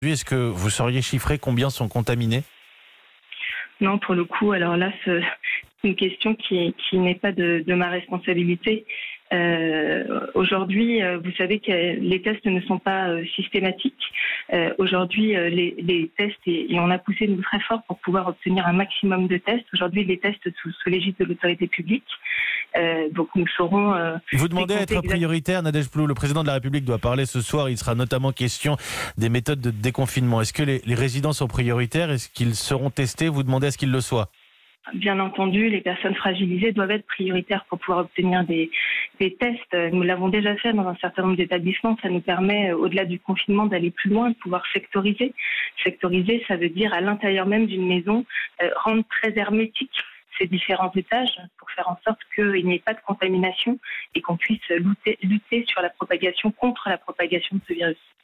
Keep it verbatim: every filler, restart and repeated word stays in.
Est-ce que vous sauriez chiffrer combien sont contaminés ? Non, pour le coup, alors là, c'est une question qui, qui n'est pas de, de ma responsabilité. Euh, aujourd'hui, euh, vous savez que les tests ne sont pas euh, systématiques. Euh, aujourd'hui, euh, les, les tests, et, et on a poussé nous très fort pour pouvoir obtenir un maximum de tests. Aujourd'hui, les tests sous, sous l'égide de l'autorité publique. Euh, donc nous saurons... Euh, vous demandez à être prioritaire, Nadège Plou. Le président de la République doit parler ce soir. Il sera notamment question des méthodes de déconfinement. Est-ce que les, les résidents sont prioritaires ? Est-ce qu'ils seront testés ? Vous demandez à ce qu'ils le soient ? Bien entendu, les personnes fragilisées doivent être prioritaires pour pouvoir obtenir des, des tests. Nous l'avons déjà fait dans un certain nombre d'établissements. Ça nous permet, au-delà du confinement, d'aller plus loin, de pouvoir sectoriser. Sectoriser, ça veut dire à l'intérieur même d'une maison, euh, rendre très hermétique ces différents étages pour faire en sorte qu'il n'y ait pas de contamination et qu'on puisse lutter, lutter sur la propagation, contre la propagation de ce virus.